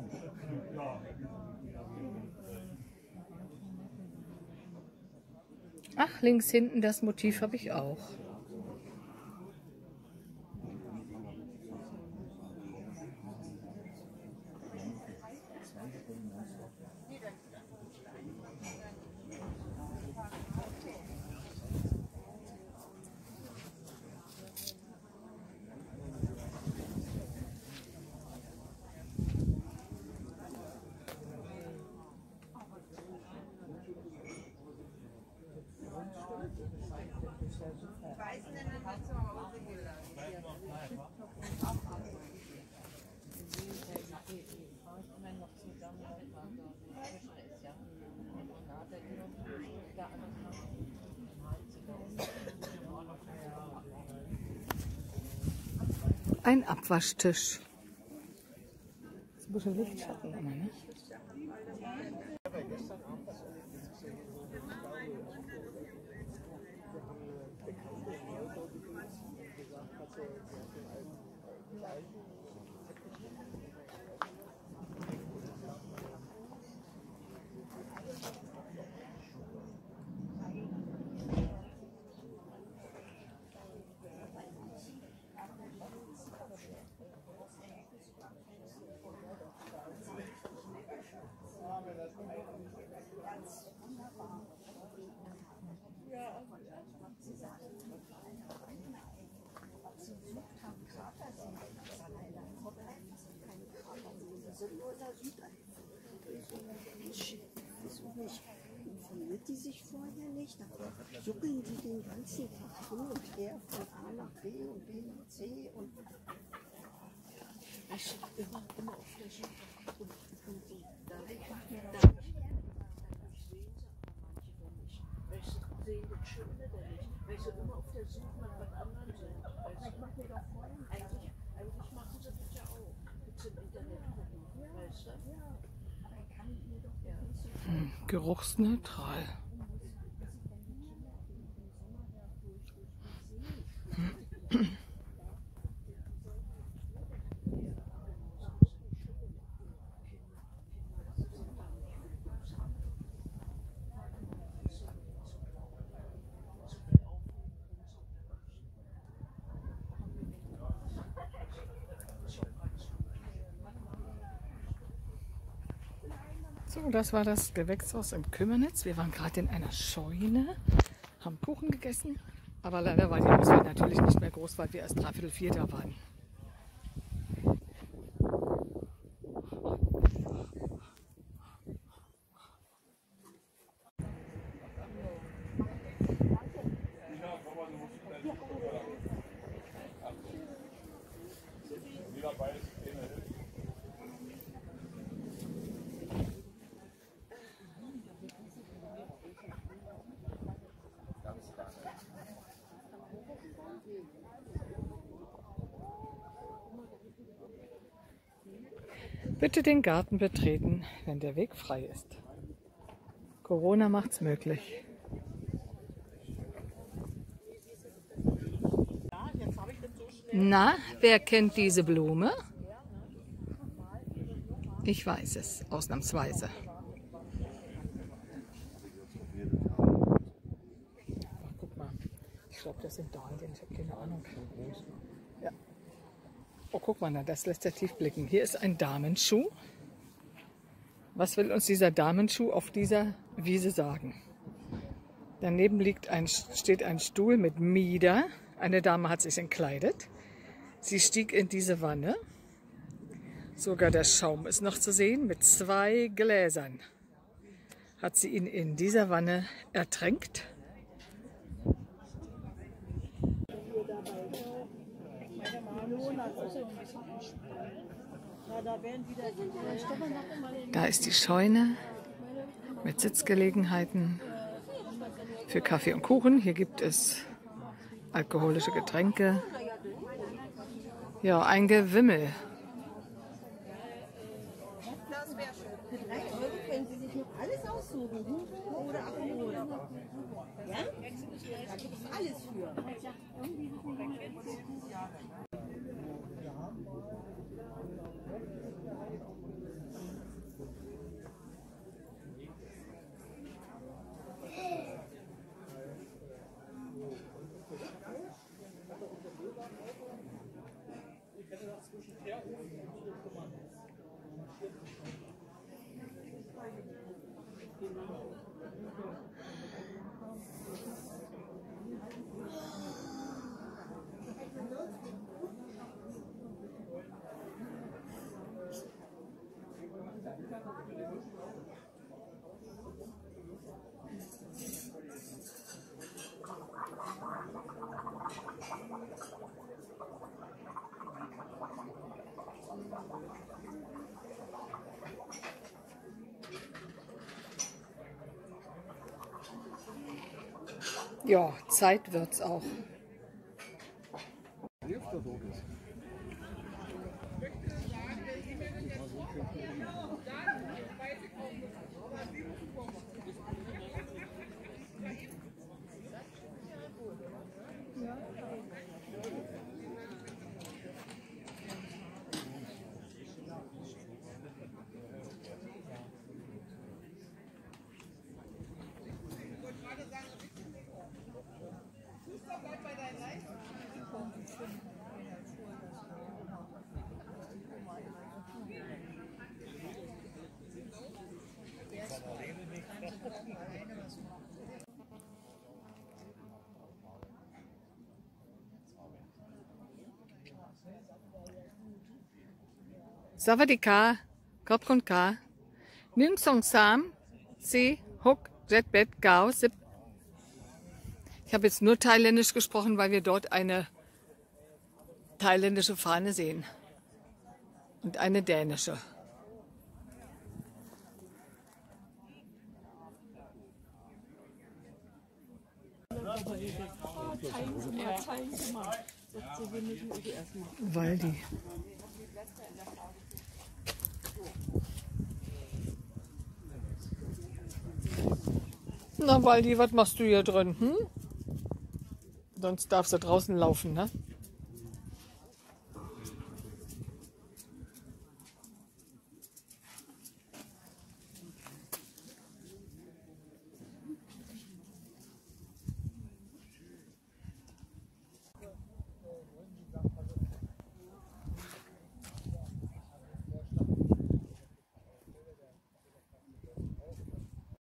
Ach, links hinten das Motiv habe ich auch. Ein Abwaschtisch. Das ist ein bisschen Lichtschatten immer, ne? Informiert die sich vorher nicht? Da juckeln die den ganzen Tag hin und her von A nach B und B nach C und ich immer auf der Suche. Und dadurch macht mir da nicht sehen sie, aber manche doch nicht. Weil sie sehen das Schöne da nicht. Weil sie immer auf der Suche nach was anderem sind. Ich mache mir doch Freunde. Eigentlich machen sie das ja auch. Mit dem Internet gucken. Weißt du? Ja. Aber ich kann mir doch nicht so. Geruchsneutral. So, das war das Gewächshaus im Kümmernitz. Wir waren gerade in einer Scheune, haben Kuchen gegessen, aber leider war die Auswahl natürlich nicht mehr groß, weil wir erst 3/4 da waren. Bitte den Garten betreten, wenn der Weg frei ist. Corona macht's möglich. Na, wer kennt diese Blume? Ich weiß es, ausnahmsweise. Ach, guck mal, ich glaube, das sind Dahlien, ich habe keine Ahnung. Ja. Oh, guck mal, das lässt ja tief blicken. Hier ist ein Damenschuh. Was will uns dieser Damenschuh auf dieser Wiese sagen? Daneben steht ein Stuhl mit Mieder. Eine Dame hat sich entkleidet. Sie stieg in diese Wanne. Sogar der Schaum ist noch zu sehen. Mit 2 Gläsern hat sie ihn in dieser Wanne ertränkt. Da ist die Scheune mit Sitzgelegenheiten für Kaffee und Kuchen. Hier gibt es alkoholische Getränke. Ja, ein Gewimmel. Für 3 € können Sie sich noch alles aussuchen. Hugo oder Aperol. Ja? Da gibt es alles für. Ja, Zeit wird's auch. Savadika, Kopkonka, Ning Song Sam, Si, Huk, Jetbet, Gao, Sip. Ich habe jetzt nur Thailändisch gesprochen, weil wir dort eine thailändische Fahne sehen und eine dänische. Waldi. Na Waldi, was machst du hier drin? Hm? Sonst darfst du draußen laufen, ne?